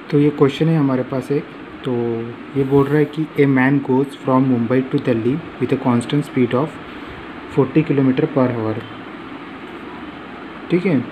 तो ये क्वेश्चन है हमारे पास एक, तो ये बोल रहा है कि a man goes from Mumbai to Delhi with a constant speed of 40 kilometre per hour, ठीक है,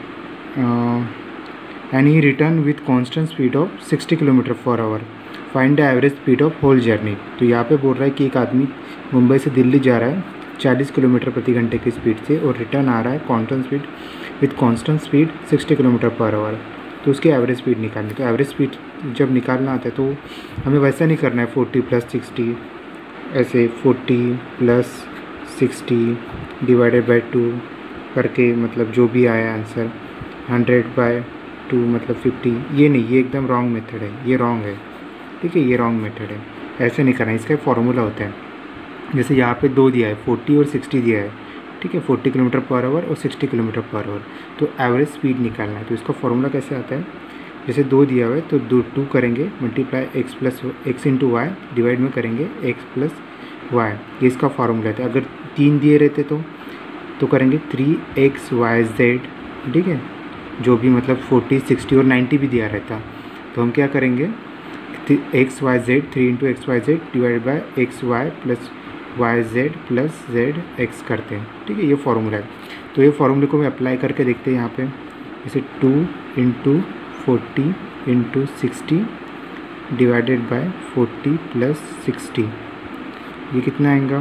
and he return with constant speed of 60 kilometre per hour, find the average speed of whole journey. तो यहाँ पे बोल रहा है कि एक आदमी मुंबई से दिल्ली जा रहा है 40 किलोमीटर प्रति घंटे की स्पीड से और रिटर्न आ रहा है constant speed 60 kilometre per hour. तो उसकी एवरेज स्पीड निकालनी। तो एवरेज स्पीड जब निकालना आता है तो हमें वैसा नहीं करना है 40 + 60, ऐसे 40 + 60 डिवाइडेड बाय 2 करके, मतलब जो भी आया आंसर 100/2 मतलब 50। ये नहीं, ये एकदम रॉन्ग मेथड है, ये रॉन्ग है, ठीक है, ये रॉन्ग मेथड है, ऐसे नहीं करना है। इसका एक फॉर्मूला होता है, जैसे यहाँ पे 2 दिया है, 40 और 60 दिया है, ठीक है, 40 किलोमीटर पर आवर और 60 किलोमीटर पर आवर। तो एवरेज स्पीड निकालना है। तो इसका फॉर्मूला कैसे आता है, जैसे 2 दिया हुआ है तो 2 करेंगे multiply x into Y, divide में करेंगे x + y, ये इसका फार्मूला है। अगर 3 दिए रहते तो करेंगे 3xyz, ठीक है, जो भी मतलब 40, 60 और 90 भी दिया रहता तो हम क्या करेंगे, xyz 3 × xyz divide by xy + yz + zx करते हैं, ठीक है, ये फार्मूला है। तो ये फार्मूले को हम अप्लाई करके देखते हैं यहाँ पे, जैसे 2 × 40 × 60 डिवाइडेड बाय 40 + 60, ये कितना आएगा।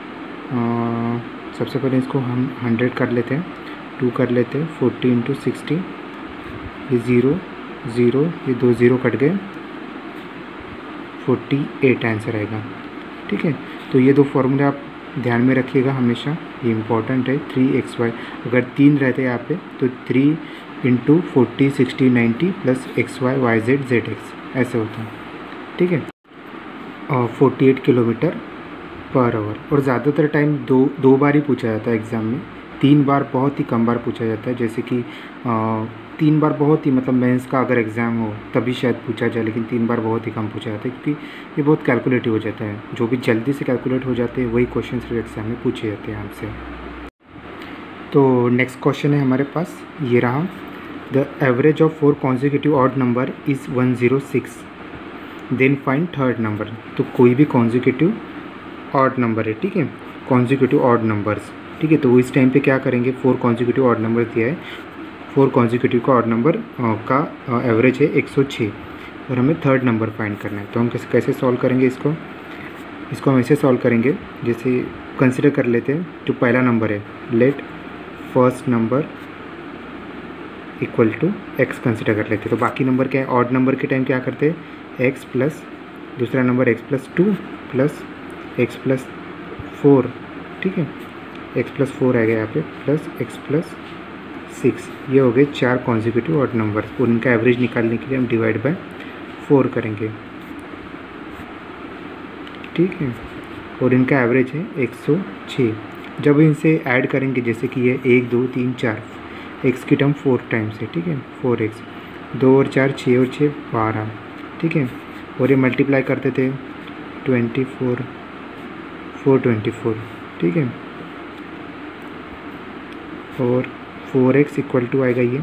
सबसे पहले इसको हम 100 कर लेते हैं, 2 कर लेते हैं, 40 × 60, ये 0 0, ये 2 0 कट गए, 48 आंसर आएगा, ठीक है। तो ये 2 फॉर्मूले आप ध्यान में रखिएगा हमेशा, ये इम्पॉर्टेंट है। 3xy अगर 3 रहते यहाँ पे तो 3 × 40 60 90 + xy yz zx ऐसे होता है, ठीक है। 48 किलोमीटर पर आवर। और ज़्यादातर टाइम दो बार ही पूछा जाता है एग्ज़ाम में, 3 बार बहुत ही कम बार पूछा जाता है। जैसे कि 3 बार बहुत ही, मतलब मेंस का अगर एग्ज़ाम हो तभी शायद पूछा जाए, लेकिन 3 बार बहुत ही कम पूछा जाता है, क्योंकि ये बहुत कैलकुलेटिव हो जाता है। जो भी जल्दी से कैलकुलेट हो जाते हैं वही क्वेश्चन सिर्फ एग्ज़ाम में पूछे जाते हैं हमसे। तो नेक्स्ट क्वेश्चन है हमारे पास, ये रहा, the average of 4 consecutive odd number is 106, then find third number. तो कोई भी कॉन्जिक्यूटिव ऑड नंबर है, ठीक है, कॉन्जिक्यूटिव ऑड नंबर्स, ठीक है। तो इस टाइम पे क्या करेंगे, 4 कॉन्जिक्यूटिव ऑड नंबर दिया है, 4 कॉन्जिक्यूटिव का ऑड नंबर का एवरेज है 106 और हमें थर्ड नंबर फाइंड करना है। तो हम कैसे सॉल्व करेंगे इसको हम ऐसे सॉल्व करेंगे, जैसे कंसिडर कर लेते हैं जो पहला नंबर है, let first number equal to x consider कर लेते हैं। तो बाकी नंबर क्या है, ऑड नंबर के टाइम क्या करते हैं, x प्लस दूसरा नंबर x + 2 प्लस x + 4, ठीक है, x + 4 आएगा यहाँ पे, प्लस x + 6, ये हो गए 4 कॉन्जिक्यूटिव ऑड नंबर। और इनका एवरेज निकालने के लिए हम डिवाइड बाय 4 करेंगे, ठीक है, और इनका एवरेज है 106। जब इनसे ऐड करेंगे, जैसे कि ये 1 2 3 4, x की टर्म 4 टाइम्स है, ठीक है, 4x, 2 और 4 6 और 6 12, ठीक है, और ये मल्टीप्लाई करते थे 24 424, ठीक है, और 4x = आएगा ये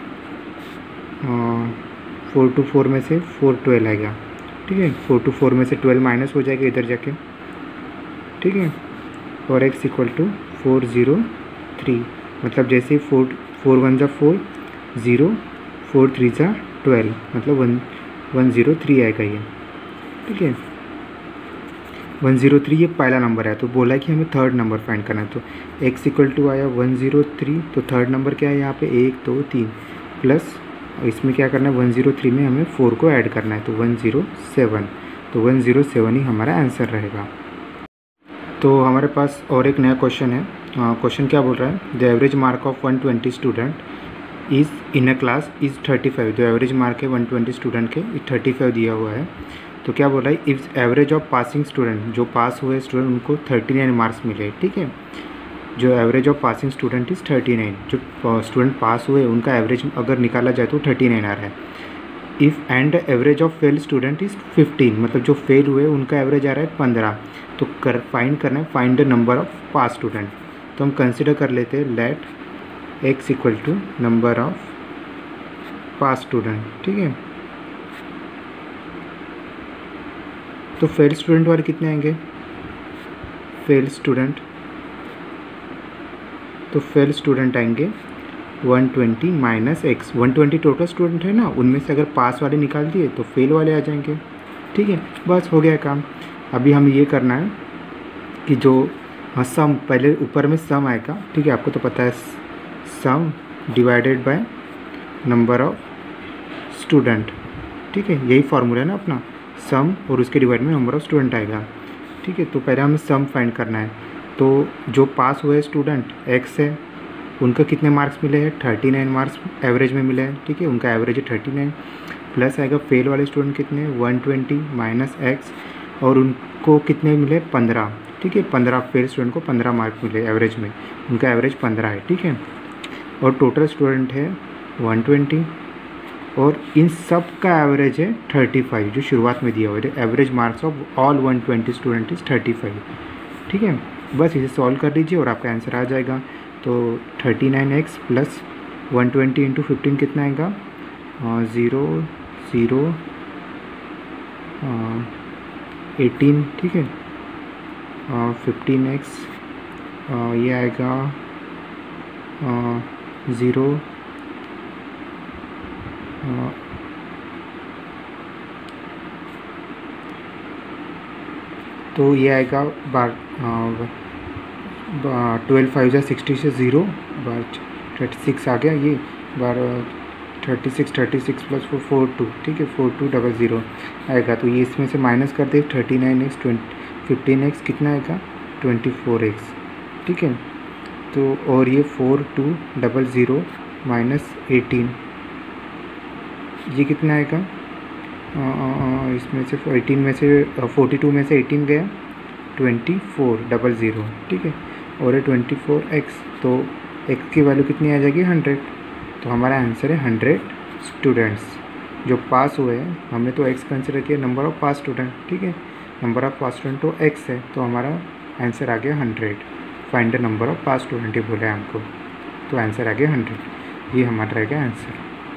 4 to 4 में से 4 12 आएगा, ठीक है, 4 to 4 में से 12 माइनस हो जाएगा इधर जाके, ठीक है, और x = 403, मतलब जैसे 4 1 = 4 0 4 3 = 12, मतलब 103 आएगा ये, ठीक है, 103 ये पहला नंबर है। तो बोला है कि हमें थर्ड नंबर फाइंड करना है। तो x = आया 103, तो थर्ड नंबर क्या है यहाँ पे, 1 2 3 प्लस इसमें क्या करना है, 103 में हमें 4 को ऐड करना है, तो 107, तो 107 ही हमारा आंसर रहेगा। तो हमारे पास और एक नया क्वेश्चन है। क्वेश्चन क्या बोल रहा है, the average mark of 120 student is in a class is 35। जो एवरेज मार्क है 120 स्टूडेंट के 35 दिया हुआ है। तो क्या बोल रहा है, if average of passing student, जो पास हुए स्टूडेंट उनको 39 मार्क्स मिले, ठीक है, जो average of passing student is 39, जो स्टूडेंट पास हुए उनका एवरेज अगर निकाला जाए तो 39 आ रहा है। If and average of fail student is 15, मतलब जो फेल हुए उनका एवरेज आ रहा है 15। तो फाइंड करना है, find the number of pass student. तो हम कंसिडर कर लेते हैं, let x = number of pass student, ठीक है, तो फेल स्टूडेंट वाले कितने आएंगे, फेल स्टूडेंट, तो फेल स्टूडेंट आएंगे 120 माइनस एक्स। 120 टोटल स्टूडेंट है ना, उनमें से अगर पास वाले निकाल दिए तो फेल वाले आ जाएंगे। ठीक है, बस हो गया काम। अभी हमें ये करना है कि जो सम, पहले ऊपर में सम आएगा, ठीक है, आपको तो पता है sum divided by number of student. ठीक है, यही फार्मूला है ना अपना, सम और उसके डिवाइड में नंबर ऑफ स्टूडेंट आएगा। ठीक है, तो पहले हमें सम फाइंड करना है। तो जो पास हुए स्टूडेंट एक्स है, उनका कितने मार्क्स मिले हैं, 39 मार्क्स एवरेज में मिले हैं। ठीक है, उनका एवरेज है 39, प्लस आएगा फेल वाले स्टूडेंट कितने, 120 माइनस एक्स, और उनको कितने मिले, 15। ठीक है, 15 फेल स्टूडेंट को 15 मार्क्स मिले एवरेज में, उनका एवरेज 15 है। ठीक है, और टोटल स्टूडेंट है 120, और इन सब का एवरेज है 35, जो शुरुआत में दिया हुआ है। Average marks of all 120 student is 35। ठीक है, बस इसे सॉल्व कर लीजिए और आपका आंसर आ जाएगा। तो 39x प्लस 120 इंटू 15 कितना आएगा, 0 0 18। ठीक है, 15x ये आएगा 0 तो ये आएगा 12 5 60 से 0 बार 36 आ गया, ये बार 36 प्लस 42। ठीक है, 4200 आएगा। तो ये इसमें से माइनस कर दे, 39x 15x कितना आएगा, 24x। ठीक है, तो और ये 4200 माइनस 18, ये कितना आएगा, इसमें से 18 में से 42 में से 18 गया, 2400। ठीक है, और ये 24x, तो x की वैल्यू कितनी आ जाएगी, 100। तो हमारा आंसर है 100 स्टूडेंट्स जो पास हुए हैं। हमने तो x कंसिडर किया, नंबर ऑफ पास स्टूडेंट। ठीक है, नंबर ऑफ पास स्टूडेंट तो x है, तो हमारा आंसर आ गया 100। Find the number of pass student ही बोला है हमको, तो आंसर आ गया 100। ये हमारा रहेगा आंसर।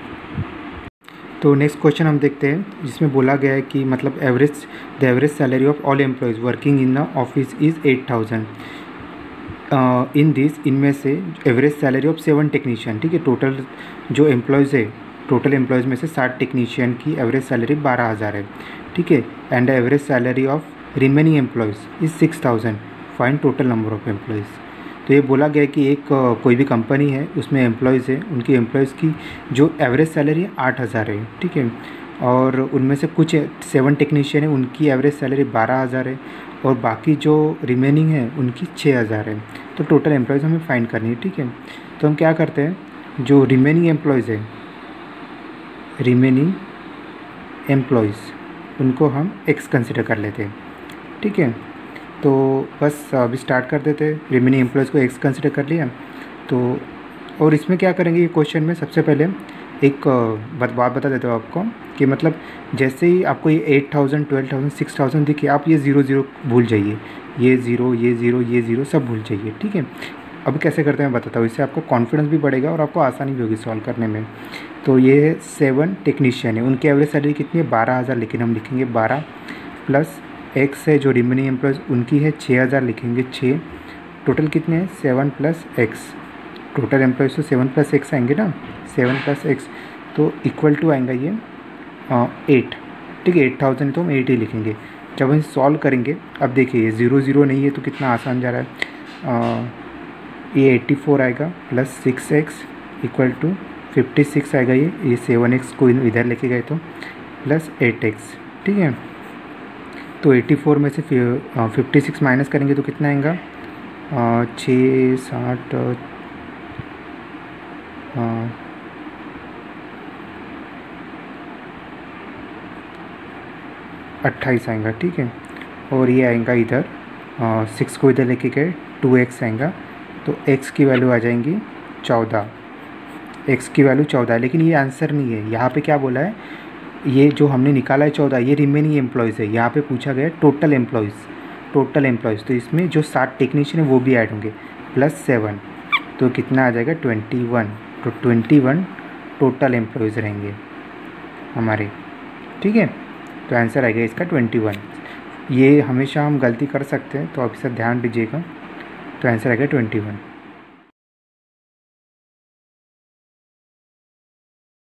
तो नेक्स्ट क्वेश्चन हम देखते हैं, जिसमें बोला गया है कि मतलब the average salary of all employees working in the office is 8000। In this, इनमें से एवरेज सैलरी ऑफ 7 टेक्नीशियन। ठीक है, टोटल जो एम्प्लॉयज़ है, टोटल एम्प्लॉयज़ में से 60 टेक्नीशियन की एवरेज सैलरी 12000 है। ठीक है, and the average salary of remaining employees is 6000। Find total number of employees. तो ये बोला गया कि एक कोई भी कंपनी है, उसमें एम्प्लॉयज़ है, उनकी एम्प्लॉयज़ की जो एवरेज सैलरी है 8000 है। ठीक है, और उनमें से कुछ 7 टेक्नीशियन है, उनकी एवरेज सैलरी 12000 है, और बाकी जो रिमेनिंग है उनकी 6000 है। तो टोटल एम्प्लॉयज़ हमें फाइंड करनी है। ठीक है, तो हम क्या करते हैं, जो रिमेनिंग एम्प्लॉयज़ है, रिमेनिंग एम्प्लॉयज़ उनको हम एक्स कंसिडर कर लेते हैं। ठीक है, तो बस अभी स्टार्ट कर देते हैं। रिमेनिंग एम्प्लॉयज़ को एक्स कंसिडर कर लिया। तो और इसमें क्या करेंगे, ये क्वेश्चन में सबसे पहले एक बात बता देता हूँ आपको कि मतलब जैसे ही आपको ये 8000 12000 6000 दिखे, आप ये 0 भूल जाइए, ये 0 सब भूल जाइए। ठीक है, अब कैसे करते हैं मैं बताता हूँ, इससे आपको कॉन्फिडेंस भी बढ़ेगा और आपको आसानी भी होगी सॉल्व करने में। तो ये 7 टेक्नीशियन है, उनकी एवरेज सैलरी कितनी है, 12000, लेकिन हम लिखेंगे 12 प्लस एक्स है, जो रिमेनिंग एम्प्लॉयज़ उनकी है 6000, लिखेंगे 6। टोटल कितने हैं, 7 प्लस एक्स। टोटल एम्प्लॉयज़ तो 7 प्लस एक्स आएंगे ना, 7 प्लस एक्स, तो इक्वल टू आएगा ये 8। ठीक है, 8000 तो हम 8 ही लिखेंगे। जब हम सॉल्व करेंगे, अब देखिए ये 0 नहीं है तो कितना आसान जा रहा है। ये 84 आएगा प्लस 6x इक्वल टू 56 आएगा। ये 7x को इधर लेके गए तो प्लस 8x। ठीक है, तो 84 में से 56 माइनस करेंगे तो कितना आएगा, 6 7 28 आएगा। ठीक है, और ये आएगा इधर 6 को इधर लेके गए 2x आएगा, तो x की वैल्यू आ जाएंगी 14। x की वैल्यू 14, लेकिन ये आंसर नहीं है। यहाँ पे क्या बोला है, ये जो हमने निकाला है 14, ये रिमेनिंग एम्प्लॉयज़ है। यहाँ पे पूछा गया टोटल एम्प्लॉयज़, तो इसमें जो 60 टेक्नीशियन है वो भी ऐड होंगे, प्लस 7, तो कितना आ जाएगा 21। तो 21 टोटल एम्प्लॉयज़ रहेंगे हमारे। ठीक है, तो आंसर आएगा इसका 21। ये हमेशा हम गलती कर सकते हैं, तो आप इसे ध्यान दीजिएगा। तो आंसर आ गया 21।